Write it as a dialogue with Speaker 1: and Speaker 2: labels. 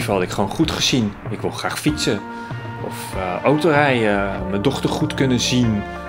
Speaker 1: liever had ik gewoon goed gezien. Ik wil graag fietsen. Of autorijden, mijn dochter goed kunnen zien.